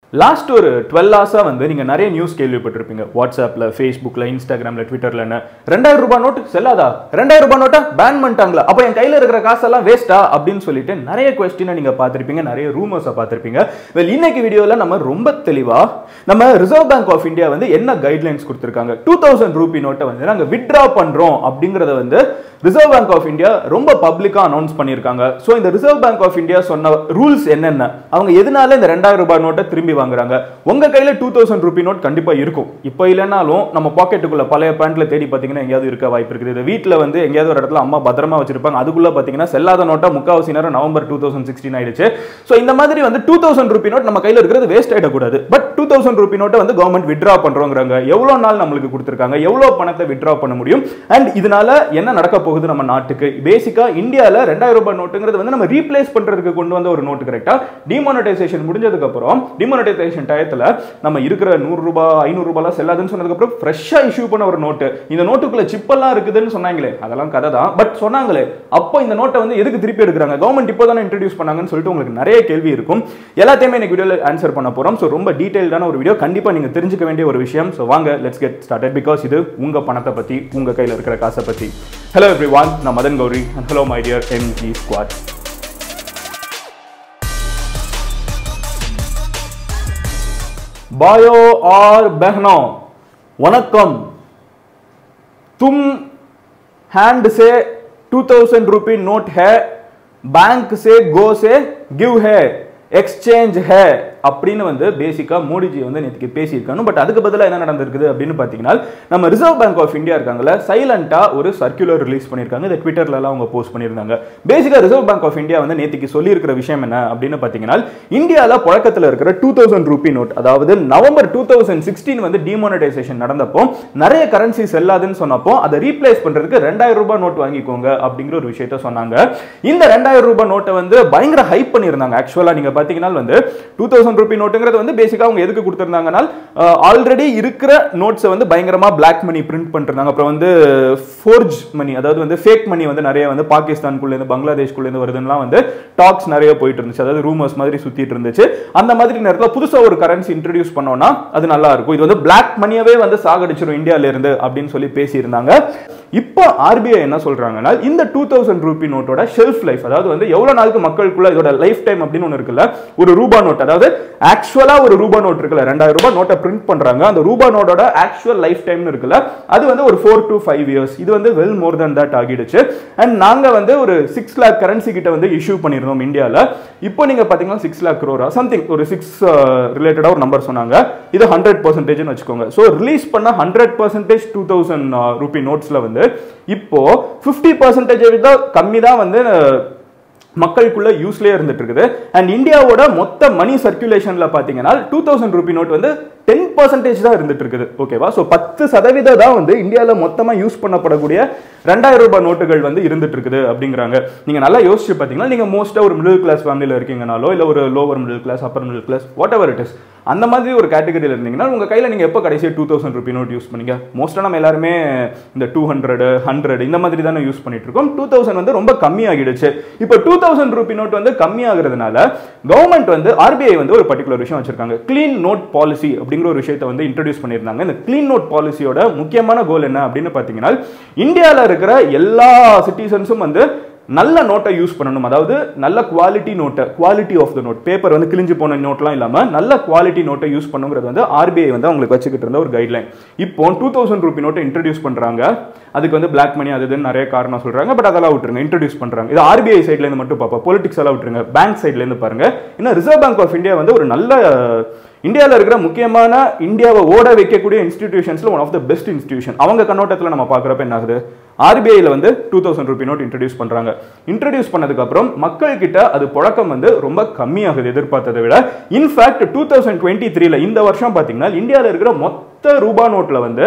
Last ஒரு 12 ஹவர்ஸா வந்து நீங்க நிறைய நியூஸ் கேள்விப்பட்டிருப்பீங்க. வாட்ஸ்அப்ல, ஃபேஸ்புக்ல, இன்ஸ்டாகிராம்ல, ட்விட்டர்ல 2000 ரூபாய் நோட் செல்லாதா, 2000 ரூபாய் நோட்டா பேன் பண்ணிட்டாங்களா, அப்ப என் கையில இருக்கிற காசெல்லாம் வேஸ்டா அப்படின்னு சொல்லிட்டு நிறைய क्वेश्चन நீங்க பார்த்திருப்பீங்க, நிறைய ரூமர்ஸை பார்த்திருப்பீங்க. வெல், இன்னைக்கு வீடியோல நம்ம ரொம்ப தெளிவா நம்ம ரிசர்வ் பேங்க் ஆஃப் இந்தியா வந்து என்ன கைட்லைன்ஸ் கொடுத்திருக்காங்க, 2000 ரூபி நோட்டை வந்து நாங்க வித்ட்ரா பண்றோம் அப்படிங்கறத வந்து ரிசர்வ் பேங்க் ஆஃப் இந்தியா ரொம்ப பப்ளிக்கா அனௌன்ஸ் பண்ணிருக்காங்க. சோ இந்த ரிசர்வ் பேங்க் ஆஃப் இந்தியா சொன்ன ரூல்ஸ் என்னென்ன, அவங்க எதனால இந்த 2000 ரூபாய் நோட்டை திரும்பி வாங்குறாங்க. உங்க கையில 2000 ரூபி நோட் கண்டிப்பா இருக்கும். இப்போ இல்லைனாலும் நம்ம பாக்கெட்டுக்குள்ள பழைய பேண்ட்ல தேடி பாத்தீங்கன்னா எங்கேயாவது இருக்க வாய்ப்பு இருக்குது. இது வீட்டுல வந்து எங்கேயாவது ஒரு இடத்துல அம்மா பத்திரமா வச்சிருப்பாங்க. அதுக்குள்ள பாத்தீங்கன்னா செல்லாத நோட்டா முக்காவாசி நேரம் நவம்பர் 2016 ஆயிடுச்சு. சோ இந்த மாதிரி வந்து 2000 ரூபி நோட் நம்ம கையில இருக்கிறது வேஸ்ட் ஆயிடக்கூடாது. பட் 2000 ரூபி நோட்டை வந்து கவர்மெண்ட் வித்ட்ரா பண்றோங்கிறாங்க. எவ்வளவு நாள் நம்மளுக்கு கொடுத்திருக்காங்க, எவ்வளவு பணத்தை வித்ட்ரா பண்ண முடியும், அண்ட் இதனால என்ன நடக்க போகுது நம்ம நாட்டுக்கு. பேசிக்கா இந்தியால 2000 ரூபாய் நோட்டுங்கிறது வந்து நம்ம ரீப்ளேஸ் பண்றதுக்கு கொண்டு வந்த ஒரு நோட்டு. கரெக்டா, டிமானிட்டைசேஷன் முடிஞ்சதுக்கு அப்புறம் டிமானிட்டைசேஷன் டயத்துல நம்ம இருக்கிற 100 ரூபாய் 500 ரூபாய் செல்லாதுன்னு சொன்னதுக்கு அப்புறம் ஃப்ரெஷ்ஷா இஷ்யூ பண்ண ஒரு நோட்டு. இந்த நோட்டுக்குள்ள சிப் எல்லாம் இருக்குதுன்னு சொன்னாங்களே, அதெல்லாம் கதை தான். பட் சொன்னாங்களே, அப்போ இந்த நோட்டை வந்து எதுக்கு திருப்பி எடுக்கிறாங்க, கவர்மெண்ட் இப்போதானே இன்ட்ரோடியூஸ் பண்ணாங்கன்னு சொல்லிட்டு உங்களுக்கு நிறைய கேள்வி இருக்கும். எல்லாத்தையுமே இன்னைக்கு வீடியோல ஆன்சர் பண்ண போறோம். சோ ரொம்ப டீடைல்டான ஒரு வீடியோ, கண்டிப்பா நீங்க தெரிஞ்சுக்க வேண்டிய ஒரு விஷயம். சோ வாங்க, லெட்ஸ் கெட் ஸ்டார்டட். பிகாஸ் இது உங்க பணத்தை பத்தி, உங்க கையில இருக்கிற காசை பத்தி. ஹலோ எவ்ரிவான், நான் Madan Gowri and hello my dear MG squad. भाइयों और बहनों, वनक्कम. तुम हैंड से 2000 रूपी नोट है, बैंक से गो से गिव है, एक्सचेंज है அப்படின்னு வந்து பேசிக்கா மோடிஜி வந்து நேற்றுக்கு பேசியிருக்காங்க. பட் அதுக்கு பதிலாக என்ன நடந்திருக்குது அப்படின்னு பார்த்தீங்கன்னா, நம்ம ரிசர்வ் பேங்க் ஆஃப் இந்தியா இருக்காங்கல்ல, சைலண்டா ஒரு சர்க்குலர் ரிலீஸ் பண்ணியிருக்காங்க. இதை ட்விட்டர்ல எல்லாம் அவங்க போஸ்ட் பண்ணியிருந்தாங்க. பேசிக்கா ரிசர்வ் பேங்க் ஆஃப் இந்தியா வந்து நேற்றுக்கு சொல்லியிருக்கிற விஷயம் என்ன அப்படின்னு பார்த்தீங்கன்னா, இந்தியாவில் புழக்கத்தில் இருக்கிற 2000 ரூபி நோட், அதாவது நவம்பர் 2016 வந்து டிமானிட்டைசேஷன் நடந்தப்போ நிறைய கரன்சி செல்லாதுன்னு சொன்னப்போ அதை ரீப்ளேஸ் பண்றதுக்கு 2000 ரூபாய் நோட் வாங்கிக்கோங்க அப்படிங்கிற ஒரு விஷயத்த சொன்னாங்க. இந்த 2000 ரூபாய் நோட்டை வந்து பயங்கர ஹைப் பண்ணியிருந்தாங்க. ஆக்சுவலா நீங்க பார்த்தீங்கன்னா வந்து 2000 ரூபி நோட்டுங்கிறது வந்து பேசிக்கா அவங்க எதுக்கு கொடுத்திருந்தாங்கன்னா, ஆல்ரெடி இருக்கிற நோட்ஸை வந்து பயங்கரமா பிளாக் மணி பிரிண்ட் பண்ணிருந்தாங்க. அப்புறம் வந்து ஃபோர்ஜ் மணி, அதாவது வந்து ஃபேக் மணி வந்து நிறைய வந்து பாகிஸ்தானுக்குள்ள இருந்து பங்களாதேஷ்குள்ள இருந்து வருதுன்னா வந்து டாக்ஸ் நிறைய போயிட்டு இருந்துச்சு. அதாவது ரூமர்ஸ் மாதிரி சுத்திட்டு இருந்துச்சு. அந்த மாதிரி நேரத்தில் புதுசா ஒரு கரன்சி இன்ட்ரோடியூஸ் பண்ணோம்னா அது நல்லா இருக்கும். இது வந்து பிளாக் மணியவே வந்து சாகடிச்சிரும் இந்தியால இருந்து அப்படின்னு சொல்லி பேசியிருந்தாங்க. இப்போ ஆர்பிஐ என்ன சொல்றாங்கன்னா, இந்த 2000 ரூபி நோட்டோட ஷெல்ஃப் லைஃப், அதாவது வந்து எவ்வளவு நாளுக்கு மக்களுக்குள்ள இதோட லைஃப் டைம் அப்படின்னு ஒன்று இருக்குல்ல, ஒரு ரூபா நோட், அதாவது ஆக்சுவலா ஒரு ரூபா நோட் இருக்குல்ல, 2000 ரூபாய் நோட்டை பிரிண்ட் பண்றாங்க, அந்த ரூபா நோட்டோட ஆக்சுவல் லைஃப் டைம் இருக்குல்ல, அது வந்து ஒரு 4 to 5 years. இது வந்து வெல் மோர் தென் தட் ஆகிடுச்சு. அண்ட் நாங்க வந்து ஒரு 6 lakh கரன்சி கிட்ட வந்து இஷ்யூ பண்ணிருந்தோம் இந்தியால. இப்போ நீங்க பாத்தீங்கன்னா 6 lakh crore சம்திங், ஒரு 6 ரிலேட்டடா ஒரு நம்பர் சொன்னாங்க. இது 100% வச்சுக்கோங்க. சோ ரிலீஸ் பண்ண 100% 2000 ரூபி நோட்ஸ்ல வந்து இப்போ 50% தான் கம்மி தான் வந்து மக்களுக்குள்ள யூஸ்லயே இருந்துட்டு இருக்குது. அண்ட் இந்தியாவோட மொத்த மணி சர்க்குலேஷன்ல பாத்தீங்கன்னா 2000 ரூபி நோட் வந்து 10% தான் இருந்துட்டு இருக்குது. ஓகேவா? சோ 10% தான் வந்து இந்தியால மொத்தமா யூஸ் பண்ணப்படக்கூடிய 2000 ரூபாய் நோட்டுகள் வந்து இருந்துட்டு இருக்குது அப்படிங்கிறாங்க. நீங்க நல்லா யோசிச்சு பாத்தீங்கன்னா, நீங்க மோஸ்டா ஒரு மிடில் கிளாஸ் ஃபேமிலியில இருக்கீங்கனாலோ, இல்ல ஒரு lower middle class, upper middle class, whatever it is, அந்த மாதிரி ஒரு கேட்டகரியில் இருந்தீங்கன்னா உங்க கையில நீங்க எப்போ கடைசியா 2000 ரூபி நோட் யூஸ் பண்ணீங்க? மோஸ்டா நம்ம எல்லாருமே இந்த 200, 100 இந்த மாதிரி தானே யூஸ் பண்ணிட்டு இருக்கோம். 2000 வந்து ரொம்ப கம்மி ஆகிடுச்சு. இப்போ 2000 ரூபி நோட் வந்து கம்மி ஆகுறதுனால கவர்மெண்ட் வந்து ஆர்பிஐ வந்து ஒரு பர்டிகுலர் விஷயம் வச்சிருக்காங்க. கிளீன் நோட் பாலிசி அப்படிங்கிற ஒரு விஷயத்தை வந்து இன்ட்ரோடியூஸ் பண்ணியிருந்தாங்க. இந்த கிளீன் நோட் பாலிசியோட முக்கியமான கோல் என்ன அப்படின்னு பார்த்தீங்கன்னா, இந்தியாவில் இருக்கிற எல்லா சிட்டிசன்ஸும் வந்து நல்ல நோட்டை யூஸ் பண்ணணும். அதாவது நல்ல குவாலிட்டி நோட்டை, quality of the note, paper வந்து கிழிஞ்சு போன நோட்லாம் இல்லாம நல்ல குவாலிட்டி நோட்டை யூஸ் பண்ணுங்கிறது வந்து ஆர்பிஐ வந்து அவங்களுக்கு வச்சுக்கிட்டு இருந்த ஒரு கைட்லைன். இப்போ 2000 ரூபி நோட்டை இன்ட்ரோடியூஸ் பண்றாங்க. அதுக்கு வந்து பிளாக் மணி அதுன்னு நிறைய காரணம் சொல்றாங்க. பட் அதெல்லாம் விட்டுருங்க, இன்ட்ரோடியூஸ் பண்றாங்க. இது ஆர்பிஐ சைட்ல இருந்து மட்டும் பார்ப்போம், பொலிட்டிக்ஸ் எல்லாம் விட்டுருங்க. பேங்க் சைட்ல இருந்து பாருங்க. ஏன்னா ரிசர்வ் பேங்க் ஆஃப் இந்தியா வந்து ஒரு நல்ல இந்தியாவில் இருக்கிற முக்கியமான இந்தியாவை ஓட வைக்கக்கூடிய இன்ஸ்டிடியூஷன்ஸ்ல one of the best institution. அவங்க கண்ணோட்டத்தில் நம்ம பார்க்குறப்ப என்ன ஆகுது, ஆர்பிஐல வந்து 2000 ரூபி நோட் இன்ட்ரோடியூஸ் பண்றாங்க. இன்ட்ரோடியூஸ் பண்ணதுக்கு அப்புறம் மக்கள் கிட்ட அது புழக்கம் வந்து ரொம்ப கம்மியாகுது எதிர்பார்த்ததை விட. இன்ஃபேக்ட் 2023ல இந்த வருஷம் பாத்தீங்கன்னா இந்தியாவில் இருக்கிற மொத்த ரூபா நோட்ல வந்து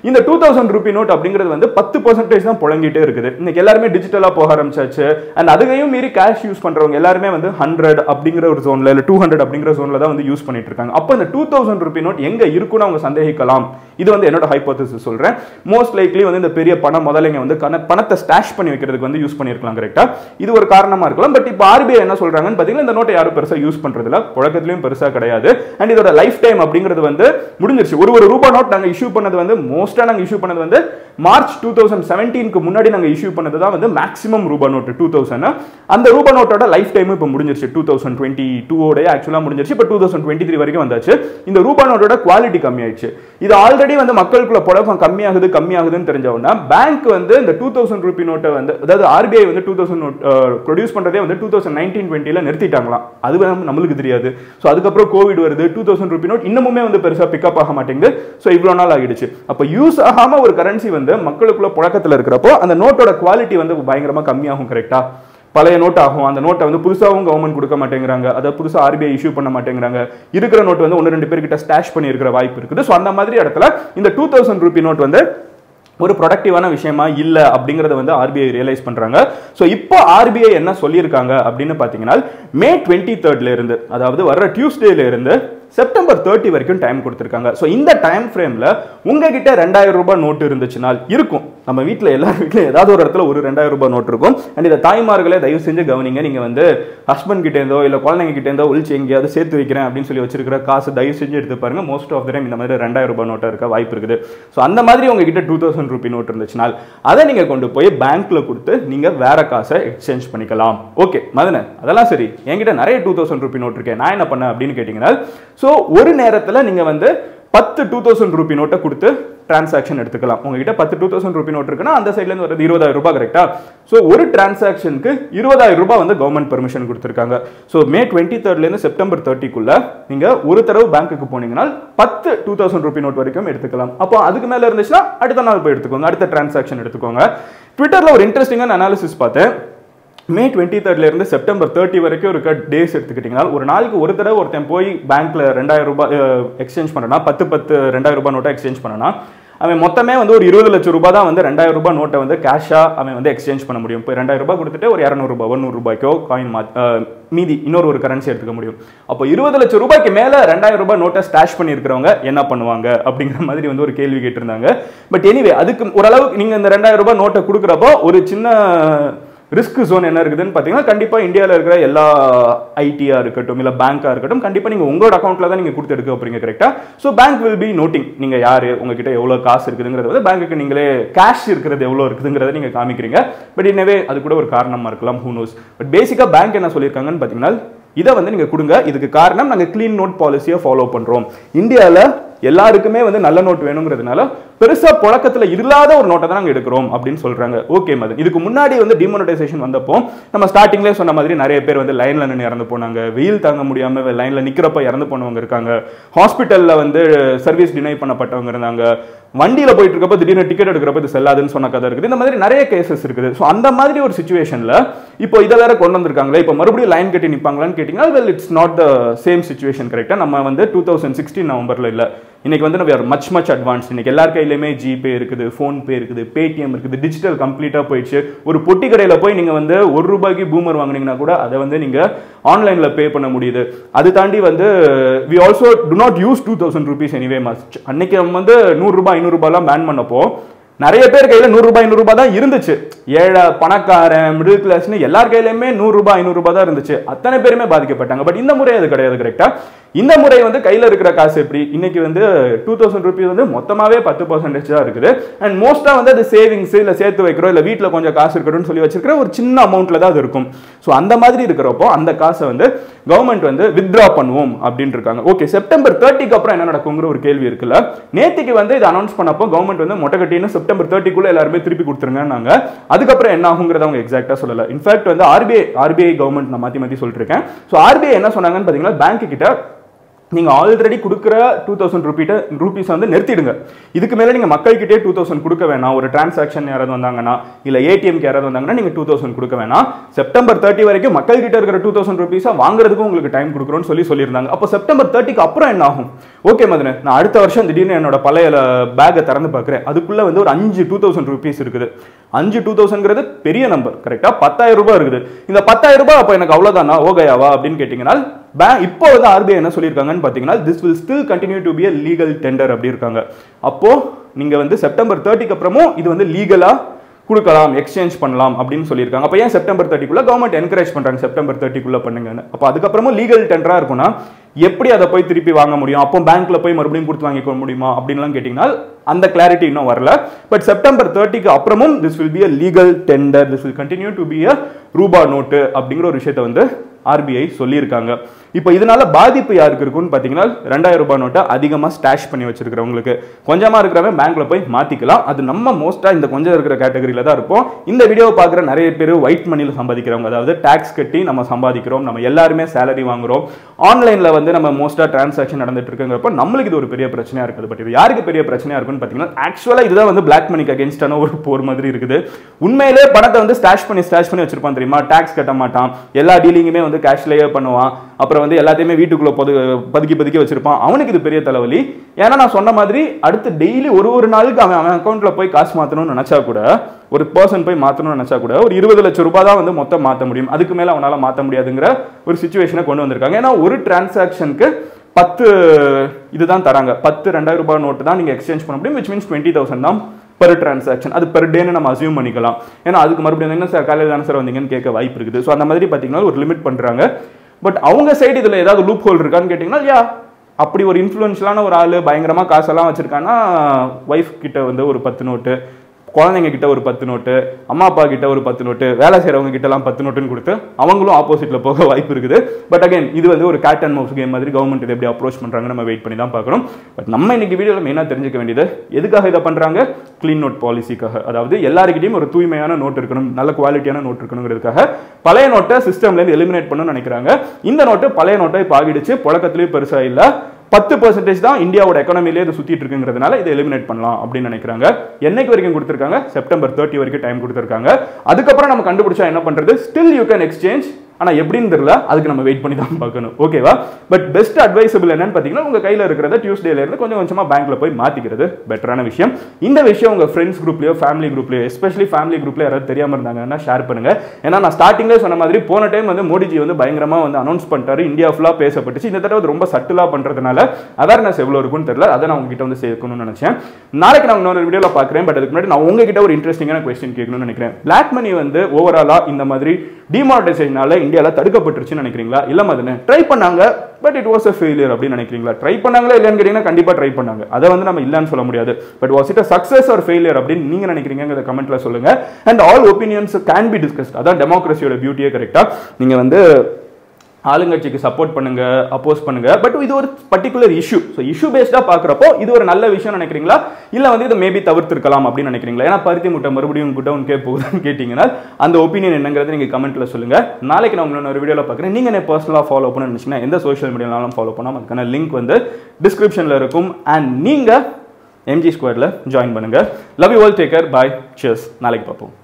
இந்த 2000 ரூபி நோட் அப்படிங்கிறது வந்து 10% தான் புழங்கிட்டே இருக்குது. இன்னைக்கு எல்லாருமே டிஜிட்டலா போக ஆரம்பிச்சாச்சு. அண்ட் அதுகையும் மீறி கேஷ் யூஸ் பண்றவங்க எல்லாருமே வந்து 100 அப்படிங்கிற ஒரு ஜோன்ல இல்ல 200 அப்படிங்கிற ஜோன்ல தான் வந்து யூஸ் பண்ணிட்டு இருக்காங்க. அப்ப இந்த 2000 ரூபி நோட் எங்க இருக்குன்னு அவங்க சந்தேகிக்கலாம். இது வந்து என்னோட ஹைபோதசிஸ் சொல்றேன். மோஸ்ட் லைக்லி வந்து இந்த பெரிய பண முதலைங்க வந்து பணத்தை ஸ்டாஷ் பண்ணி வைக்கிறதுக்கு வந்து யூஸ் பண்ணிருக்கலாம். கரெக்டா? இது ஒரு காரணமா இருக்கலாம். பட் இப்போ ஆர்பிஐ என்ன சொல்றாங்கன்னு பாத்தீங்கன்னா இந்த நோட்டை யாரும் பெருசா யூஸ் பண்றது இல்ல, புழக்கத்திலயும் பெருசா கிடையாது. அண்ட் இதோட லைஃப் டைம் அப்படிங்கிறது வந்து முடிஞ்சிருச்சு. ஒரு ரூபா நோட் நாங்க இஷ்யூ பண்ணது வந்து மோஸ்டா நாங்க இஷ்யூ பண்ணது வந்து மார்ச் 2017க்கு முன்னாடி நாங்க இஷ்யூ பண்ணது தான் வந்து மேக்ஸிமம் ரூபா நோட் 2000. அந்த ரூபா நோட்டோட லைஃப் டைம் இப்போ முடிஞ்சிருச்சு. 2022 ஓட ஆக்சுவலா முடிஞ்சிருச்சு. இப்போ 2023 வரைக்கும் வந்தாச்சு. இந்த ரூபா நோட்டோட குவாலிட்டி கம்மியாயிடுச்சு. இது ஆல்ரெடி வந்து மக்களுக்குள்ள புழக்கம் கம்மியாகுதுன்னு தெரிஞ்சவொன்னா பேங்க் வந்து இந்த 2000 ரூபி நோட்டை வந்து அதாவது ஆர்பிஐ வந்து 2000 நோட் ப்ரொடியூஸ் பண்றதே வந்து 2019-20ல நிறுத்திட்டாங்களாம். அது நம்மளுக்கு தெரியாது. ஸோ அதுக்கப்புறம் கோவிட் வருது. 2000 ரூபி நோட் இன்னமுமே வந்து பெருசா பிக்கப் ஆக மாட்டேங்குது. ஸோ இவ்வளவு நாள் ஆகிடுச்சு. அப்போ யூஸ் ஆகாம ஒரு கரன்சி வந்து மக்களுக்குள்ள புழக்கத்தில் இருக்கிறப்போ அந்த நோட்டோட குவாலிட்டி வந்து பயங்கரமா கம்மியாகும். கரெக்டா? பழைய நோட் ஆகும். அந்த நோட்டை வந்து புதுசாகவும் கவர்மெண்ட் கொடுக்க மாட்டேங்கிறாங்க. அதை புதுசா ஆர்பிஐ இஷ்யூ பண்ண மாட்டேங்கிறாங்க. இருக்கிற நோட் வந்து 1-2 பேர்கிட்ட ஸ்டாஷ் பண்ணி இருக்கிற வாய்ப்பு இருக்குது. ஸோ அந்த மாதிரி இடத்துல இந்த 2000 ரூபி நோட் வந்து ஒரு ப்ரொடக்டிவான விஷயமா இல்ல அப்படிங்கறத வந்து ஆர்பிஐ ரியலைஸ் பண்றாங்க. சோ இப்போ ஆர்பிஐ என்ன சொல்லியிருக்காங்க அப்படின்னு பாத்தீங்கன்னா மே 23rd இருந்து அதாவது வர்ற டியூஸ்டேல இருந்து செப்டம்பர் 30 வரைக்கும் டைம் கொடுத்திருக்காங்க. சோ இந்த டைம் ஃப்ரேம்ல உங்ககிட்ட 2000 ரூபாய் நோட் இருந்துச்சுனால் இருக்கும். நம்ம வீட்ல எல்லார் வீட்லயும் ஏதாவது ஒரு இடத்துல ஒரு 2000 ரூபாய் நோட் இருக்கும். அண்ட் இத தாய்மார்களே தயவு செஞ்சு கவனிங்க. நீங்க வந்து ஹஸ்பண்ட் கிட்ட இருந்தோ இல்ல குழந்தைங்க கிட்ட இருந்தோ ஒளிச்சு எங்கேயாவது சேர்த்து வைக்கிறேன் அப்படின்னு சொல்லி வச்சிருக்கிற காசு தயவு செஞ்சு எடுத்து பாருங்க. மோஸ்ட் ஆஃப் த டைம் இந்த மாதிரி 2000 ரூபாய் நோட்டா இருக்க வாய்ப்பு இருக்குது. சோ அந்த மாதிரி உங்ககிட்ட 2000 ரூபி நோட் இருந்துச்சுனால் அதை நீங்க கொண்டு போய் பேங்க்ல கொடுத்து நீங்க வேற காசை எக்ஸ்சேஞ்ச் பண்ணிக்கலாம். ஓகே மதன, அதெல்லாம் சரி. என்கிட்ட நிறைய 2000 ரூபி நோட் இருக்கேன், நான் என்ன பண்ணேன் அப்படின்னு கேட்டீங்கன்னா, சோ ஒரு நேரத்துல நீங்க வந்து 10 2000 ரூபி நோட்டை கொடுத்து டிரான்சாக்ஷன் எடுத்துக்கலாம். உங்ககிட்ட 10 2000 ரூபி நோட் இருக்குன்னா அந்த சைட்ல இருந்து வரது 20000 ரூபாய். கரெக்டா? சோ ஒரு டிரான்சாக்ஷனுக்கு 20000 ரூபாய் வந்து கவர்மெண்ட் பெர்மிஷன் கொடுத்திருக்காங்க. சோ மே 23rd இருந்து செப்டம்பர் 30க்குள்ள நீங்க ஒரு தடவை பேங்க்குக்கு போனீங்கன்னா 10 2000 ரூபி நோட் வரைக்கும் எடுத்துக்கலாம். அப்போ அதுக்கு மேல இருந்துச்சுன்னா அடுத்த நாள் போய் எடுத்துக்கோங்க, அடுத்த டிரான்சாக்ஷன் எடுத்துக்கோங்க. ட்விட்டர்ல ஒரு இன்ட்ரெஸ்டிங்கான அனாலிசிஸ் பார்த்தேன். மே 23rd இருந்து செப்டம்பர் 30 வரைக்கும் இருக்க டேஸ் எடுத்துக்கிட்டீங்கன்னா ஒரு நாளுக்கு ஒரு தடவை ஒருத்தன் போய் பேங்க்ல 2000 ரூபாய் எக்ஸ்சேஞ்ச் பண்ணனா 10 2000 ரூபாய் நோட்டை எக்ஸ்சேஞ்ச் பண்ணனா அவன் மொத்தமே வந்து ஒரு 20 லட்சம் ரூபாய் தான் வந்து 2000 ரூபாய் நோட்டை வந்து கேஷா அவன் வந்து எக்ஸ்சேஞ்ச் பண்ண முடியும். இப்போ 2000 ரூபாய் கொடுத்துட்டு ஒரு 200 ரூபாய் 100 ரூபாய்க்கோ காயின் மீதி இன்னொரு ஒரு கரன்சி எடுத்துக்க முடியும். அப்போ 20 லட்சம் ரூபாய்க்கு மேல 2000 ரூபாய் நோட்டை ஸ்டாஷ் பண்ணி இருக்கிறவங்க என்ன பண்ணுவாங்க அப்படிங்கிற மாதிரி வந்து ஒரு கேள்வி கேட்டிருந்தாங்க. பட் எனிவே அதுக்கு ஓரளவுக்கு நீங்க இந்த 2000 ரூபாய் நோட்டை கொடுக்குறப்போ ஒரு சின்ன ரிஸ்க் ஜோன் என்ன இருக்குதுன்னு பாத்தீங்கன்னா கண்டிப்பா இந்தியாவில் இருக்கிற எல்லா ஐடியா இருக்கட்டும் இல்ல பேங்கா இருக்கட்டும் கண்டிப்பா நீங்க உங்களோட அக்கௌண்ட்ல தான் நீங்க கொடுத்து எடுக்க போறீங்க. Correct? So bank will be noting நீங்க யாரு, உங்ககிட்ட எவ்வளவு காசு இருக்குதுங்கிறது வந்து பேங்க்குக்கு நீங்களே கேஷ் இருக்கிறது எவ்வளவு இருக்குதுங்கிறத நீங்க காமிக்கிறீங்க. பட் எனவே அது கூட ஒரு காரணமா இருக்கலாம், ஹூ நோஸ். பட் பேசிக்கா பேங்க் என்ன சொல்லியிருக்காங்கன்னு பாத்தீங்கன்னா இதை வந்து நீங்க கொடுங்க. இதுக்கு காரணம் நாங்க கிளீன் நோட் பாலிசியை ஃபாலோ பண்றோம். இந்தியால எல்லாருக்குமே வந்து நல்ல நோட் வேணுங்கிறதுனால பெருசா புழக்கத்துல இல்லாத ஒரு நோட்டை தான் நாங்க எடுக்கிறோம் அப்படின்னு சொல்றாங்க. ஓகே மதன், இதுக்கு முன்னாடி வந்து டிமானிட்டைசேஷன் வந்தப்போ நம்ம ஸ்டார்டிங்லேயே சொன்ன மாதிரி நிறைய பேர் வந்து லைன்ல நின்று இறந்து போனாங்க. வெயில் தாங்க முடியாம லைன்ல நிக்கிறப்ப இறந்து போனவங்க இருக்காங்க. ஹாஸ்பிட்டல்ல வந்து சர்வீஸ் டினை பண்ணப்பட்டவங்க இருந்தாங்க. வண்டியில போயிட்டு இருக்கப்ப திடீர்னு டிக்கெட் எடுக்கிறப்ப இது செல்லாதுன்னு சொன்ன கதை இருக்குது. இந்த மாதிரி நிறைய கேசஸ் இருக்குது. ஸோ அந்த மாதிரி ஒரு சுச்சுவேஷன்ல இப்போ இதை வேற கொண்டு வந்திருக்காங்களே, இப்போ மறுபடியும் லைன் கட்டி நிப்பாங்களான்னு கேட்டீங்கன்னா well it's not the same situation. Correct? நம்ம வந்து 2016 நவம்பர்ல இல்ல, இன்னைக்கு வந்து நம்ம மச் அட்வான்ஸ். இன்னைக்கு எல்லார் கையிலுமே ஜிபே இருக்குது, ஃபோன் பே இருக்குது, பேடிஎம் இருக்குது, டிஜிட்டல் கம்ப்ளீட்டா போயிடுச்சு. ஒரு பொட்டி கடையில போய் நீங்க வந்து 1 ரூபாய்க்கு பூமர் வாங்குனீங்கன்னா கூட அதை வந்து நீங்க ஆன்லைன்ல பே பண்ண முடியுது. அது தாண்டி வந்து we also do not use 2000 rupees anyway much. அன்னைக்கு நம்ம வந்து 100 ரூபாய் 500 ரூபாய்லாம் பேன் பண்ணப்போ நிறைய பேர் கையில 100 ரூபாய் 500 ரூபாய் தான் இருந்துச்சு. ஏழை பணக்காரன் மிடில் கிளாஸ்னு எல்லார் கையிலுமே 100 ரூபாய் 500 ரூபாய் தான் இருந்துச்சு. அத்தனை பேருமே பாதிக்கப்பட்டாங்க. பட் இந்த முறை அது கிடையாது. கரெக்டா? இந்த முறை வந்து கையில இருக்கிற காசு எப்படி இன்னைக்கு வந்து 2000 ரூபீஸ் வந்து மொத்தமாவே 10% தான் இருக்குது. அண்ட் மோஸ்டா வந்து அது சேவிங்ஸ் இல்ல சேர்த்து வைக்கிறோம் இல்ல வீட்டுல கொஞ்சம் காசு இருக்கணும்னு சொல்லி வச்சிருக்கிற ஒரு சின்ன அமௌண்ட்ல தான் அது இருக்கும். ஸோ அந்த மாதிரி இருக்கிறப்போ அந்த காசை வந்து கவர்மெண்ட் வந்து வித்ட்ரா பண்ணுவோம் அப்படின்னு இருக்காங்க. ஓகே, செப்டம்பர் 30க்கு அப்புறம் என்ன நடக்குங்கிற ஒரு கேள்வி இருக்குல்ல. நேத்திக்கு வந்து இது அனௌன்ஸ் பண்ணப்போ கவர்மெண்ட் வந்து மொட்டை கட்டின்னு செப்டம்பர் 30க்குள்ள எல்லாருமே திருப்பி கொடுத்துருங்க. அதுக்கப்புறம் என்ன ஆகுங்கிறத அவங்க எக்ஸாக்டா சொல்லல. இன்ஃபேக்ட் வந்து ஆர்பிஐ கவர்மெண்ட் நான் மாத்தி சொல்லிட்டு இருக்கேன். ஸோ ஆர்பிஐ என்ன சொன்னாங்கன்னு பாத்தீங்கன்னா பேங்க் கிட்ட நீங்க ஆல்ரெடி கொடுக்குற 2000 ரூபீஸ் வந்து நிறுத்திடுங்க. இதுக்கு மேல நீங்க மக்கள்கிட்டே 2000 கொடுக்க வேணாம். ஒரு டிரான்சாக்ஷன் யாராவது வந்தாங்கன்னா இல்ல ஏடிஎம்க்கு யாராவது வந்தாங்கன்னா நீங்க 2000 கொடுக்க வேணாம். செப்டம்பர் 30 வரைக்கும் மக்கள் கிட்ட இருக்கிற 2000 ரூபீஸா வாங்குறதுக்கும் உங்களுக்கு டைம் கொடுக்குறோம்னு சொல்லியிருந்தாங்க. அப்போ செப்டம்பர் 30க்கு அப்புறம் என்ன ஆகும்? ஓகே மதனே, நான் அடுத்த வருஷம் திடீர்னு என்னோட பழைய பேக்கை திறந்து பார்க்குறேன், அதுக்குள்ள வந்து ஒரு 5 2000 ரூபீஸ் இருக்குது. 5 2000ங்கிறது பெரிய நம்பர், கரெக்டா 10,000 ரூபாய் இருக்குது. இந்த 10,000 ரூபாய் அப்போ எனக்கு அவ்வளவுதானா ஓகேவா அப்படின்னு கேட்டீங்கன்னா இப்போ வந்து ஆர்பிஐ என்ன சொல்லியிருக்காங்கன்னு பார்த்தீங்கன்னா this will still continue to be a legal tender அப்படி இருக்காங்க. அப்போ நீங்க வந்து செப்டம்பர் 30க்கு அப்புறமும் இது வந்து லீகலா கொடுக்கலாம், எக்ஸ்சேஞ்ச் பண்ணலாம் அப்படின்னு சொல்லியிருக்காங்க. அப்போ ஏன் செப்டம்பர் 30க்குள்ள கவர்மெண்ட் என்கரேஜ் பண்றாங்க செப்டம்பர் 30க்குள்ள பண்ணுங்கன்னு? அப்போ அதுக்கப்புறமும் லீகல் டெண்டரா இருக்கும்னா எப்படி அதை போய் திருப்பி வாங்க முடியும்? அப்போ பேங்க்ல போய் மறுபடியும் கொடுத்து வாங்கிக்க முடியுமா அப்படின்லாம் கேட்டீங்கன்னா அந்த கிளாரிட்டி இன்னும் வரல. பட் செப்டம்பர் 30க்கு அப்புறமும் this will be a legal tender, this will continue to be a ரூபா நோட்டு அப்படிங்கிற ஒரு விஷயத்தை வந்து ஆர்பிஐ சொல்லியிருக்காங்க. இப்போ இதனால பாதிப்பு யாருக்கு இருக்குன்னு பார்த்தீங்கன்னா 2000 ரூபாய் நோட்டை அதிகமாக ஸ்டாஷ் பண்ணி வச்சிருக்கிறவங்களுக்கு. கொஞ்சமா இருக்கிறவங்க பேங்க்ல போய் மாத்திக்கலாம். அது நம்ம மோஸ்டா இந்த கொஞ்சம் இருக்கிற கேட்டகரியில தான் இருப்போம். இந்த வீடியோவை பார்க்குற நிறைய பேர் ஒயிட் மணியில் சம்பாதிக்கிறவங்க, அதாவது டாக்ஸ் கட்டி நம்ம சம்பாதிக்கிறோம், நம்ம எல்லாருமே சேலரி வாங்குறோம், ஆன்லைன்ல வந்து நம்ம மோஸ்டா டிரான்சாக்ஷன் நடந்துட்டு இருக்குங்கிறப்ப நம்மளுக்கு இது ஒரு பெரிய பிரச்சனையா இருக்குது. பட் இது யாருக்கு பெரிய பிரச்சனையா இருக்குன்னு பார்த்தீங்கன்னா ஆக்சுவலா இதுதான் வந்து பிளாக் மணிக்கு அகேன்ஸ்டான ஒரு போர் மாதிரி இருக்குது. உண்மையிலே பணத்தை வந்து ஸ்டாஷ் பண்ணி வச்சிருப்பான் தெரியுமா, டாக்ஸ் கட்ட மாட்டான், எல்லா டீலிங்குமே வந்து கேஷ்லயே பண்ணுவான், அப்புறம் வந்து எல்லாத்தையுமே வீட்டுக்குள்ள பதுக்கி வச்சிருப்பான். அவனுக்கு இது பெரிய தலைவலி. ஏன்னா நான் சொன்ன மாதிரி அடுத்து டெய்லி ஒரு நாளுக்கு அவன் அக்கௌண்ட்ல போய் காசு மாத்தணும்னு நினைச்சா கூட, ஒரு பர்சன் போய் மாத்தணும்னு நினைச்சா கூட ஒரு 20 லட்சம் ரூபாய் தான் வந்து மொத்தம் மாத்த முடியும். அதுக்கு மேல அவனால மாத்த முடியாதுங்கிற ஒரு சிச்சுவேஷனை கொண்டு வந்திருக்காங்க. ஏன்னா ஒரு டிரான்சாக்ஷனுக்கு 10 இதுதான் தராங்க. 10 2000 ரூபாய் நோட்டு தான் நீங்க எக்ஸ்சேஞ்ச் பண்ண முடியும், which means 20,000 தான் பெர் டிரான்சாக்ஷன். அது பெர் டேன்னு நம்ம அசியூம் பண்ணிக்கலாம். ஏன்னா அதுக்கு மறுபடியும் என்ன சார் காலையில் தானே சார் வந்தீங்கன்னு கேட்க வாய்ப்பு இருக்குது. ஸோ அந்த மாதிரி பார்த்தீங்கன்னா ஒரு லிமிட் பண்றாங்க. பட் அவங்க சைடு இதுல ஏதாவது லூப் ஹோல் இருக்கான்னு கேட்டீங்கன்னா அப்படி ஒரு இன்ஃப்ளூயன்ஷியலான ஒரு ஆளு பயங்கரமா காசெல்லாம் வச்சிருக்கான்னா ஒய்ஃப் கிட்ட வந்து ஒரு 10 நோட்டு, குழந்தைங்க கிட்ட ஒரு 10 நோட்டு, அம்மா அப்பா கிட்ட ஒரு 10 நோட்டு, வேலை செய்யறவங்க கிட்ட எல்லாம் 10 நோட்டுன்னு கொடுத்து அவங்களும் ஆப்போசிட்ல போக வாய்ப்பு இருக்குது. பட் அகைன் இது வந்து ஒரு கேட் அண்ட் மவுஸ் கேம் மாதிரி கவர்மெண்ட் இதை எப்படி அப்ரோச் பண்றாங்க நம்ம வெயிட் பண்ணி தான் பார்க்கணும். பட் நம்ம இன்னைக்கு வீடியோல மெயினா தெரிஞ்சுக்க வேண்டியது எதுக்காக இதை பண்றாங்க? கிளீன் நோட் பாலிசிக்காக. அதாவது எல்லாருக்கிட்டையும் ஒரு தூய்மையான நோட் இருக்கணும், நல்ல குவாலிட்டியான நோட் இருக்கணுங்கிறதுக்காக பழைய நோட்டை சிஸ்டம்ல இருந்து எலிமினேட் பண்ணணும்னு நினைக்கிறாங்க. இந்த நோட்டு பழைய நோட்டை இப்போ ஆகிடுச்சு, புழக்கத்திலேயே பெருசா இல்ல, 10% தான் இந்தியாவோட எக்கானமிலே இது சுத்திட்டு இருக்குங்கிறதுனால இதை எலிமினேட் பண்ணலாம் அப்படின்னு நினைக்கிறாங்க. என்னைக்கு வரைக்கும் கொடுத்திருக்காங்க? செப்டம்பர் 30 வரைக்கும் டைம் கொடுத்திருக்காங்க. அதுக்கப்புறம் நம்ம கண்டுபிடிச்சா என்ன பண்றது? Still you can exchange. ஆனா எப்படின்னு தெரியல, அதுக்கு நம்ம வெயிட் பண்ணி தான் பார்க்கணும். ஓகேவா? பட் பெஸ்ட் அட்வைசபிள் என்னன்னு பாத்தீங்கன்னா உங்க கையில இருக்கிறத டியூஸ்டேல இருந்து கொஞ்சம் கொஞ்சமா பேங்க்ல போய் மாத்திக்கிறது பெட்டரான விஷயம். இந்த விஷயம் உங்க ஃப்ரெண்ட்ஸ் குரூப்லயோ ஃபேமிலி குரூப்லயோ, எஸ்பெஷலி ஃபேமிலி குரூப்ல யாராவது தெரியாம இருந்தாங்கன்னா ஷேர் பண்ணுங்க. ஏன்னா நான் ஸ்டார்டிங்ல சொன்ன மாதிரி போன டைம் வந்து மோடிஜி வந்து பயங்கரமா வந்து அனௌன்ஸ் பண்ணிட்டாரு, இந்தியா ஃபுல்லா பேசப்பட்டுச்சு. இந்த தடவை ரொம்ப சட்டிலா பண்றதுனால அவேர்னஸ் எவ்வளவு இருக்குன்னு தெரியல, அதை நான் உங்ககிட்ட வந்து சேர்க்கணும்னு நினைச்சேன். நாளைக்கு நான் இன்னொரு வீடியோல பாக்குறேன். பட் அதுக்கு முன்னாடி நான் உங்ககிட்ட ஒரு இன்ட்ரெஸ்டிங்கான கொஸ்டின் கேட்கணும்னு நினைக்கிறேன். பிளாக் மணி வந்து ஓவராலா இந்த மாதிரி டிமானிட்டைசேஷனால இந்தியால தடுக்கப்பட்டுருச்சுன்னு நினைக்கிறீங்களா? இல்ல மதனே ட்ரை பண்ணாங்க but it was a failure அப்படின்னு நினைக்கிறீங்களா? ட்ரை பண்ணாங்களா இல்லையான்னு கேட்டீங்கன்னா கண்டிப்பா ட்ரை பண்ணாங்க, அதை வந்து நம்ம இல்லன்னு சொல்ல முடியாது. But was it a success or failure அப்படின்னு நீங்க நினைக்கிறீங்கங்கறத கமெண்ட்ல சொல்லுங்க. And all opinions can be discussed. அதான் டெமோக்ரஸியோட பியூட்டியே. கரெக்டா? நீங்க வந்து ஆளுங்கட்சிக்கு சப்போர்ட் பண்ணுங்க, அப்போஸ் பண்ணுங்க, பட் இது ஒரு பர்டிகுலர் இஷ்யூ. ஸோ இஷ்யூ பேஸ்டா பாக்குறப்போ இது ஒரு நல்ல விஷயம் நினைக்கிறீங்களா, இல்ல வந்து இதை மேபி தவிர்த்திருக்கலாம் அப்படின்னு நினைக்கிறீங்களா? ஏன்னா பருத்தி முட்டை மறுபடியும் குட்டவுன்கே போகுதுன்னு கேட்டீங்கன்னா அந்த ஒப்பீனியன் என்னங்கிறது நீங்க கமெண்ட்ல சொல்லுங்க. நாளைக்கு நான் உங்களோட ஒரு வீடியோல பாக்குறேன். நீங்க என்ன பர்சனலா ஃபாலோ பண்ண நினைச்சீங்கன்னா எந்த சோஷியல் மீடியானாலும் ஃபாலோ பண்ணலாம். அதுக்கான லிங்க் வந்து டிஸ்கிரிப்ஷன்ல இருக்கும். அண்ட் நீங்க MG Squaredல ஜாயின் பண்ணுங்க. Love you all, take care, bye, cheers. நாளைக்கு பார்ப்போம்.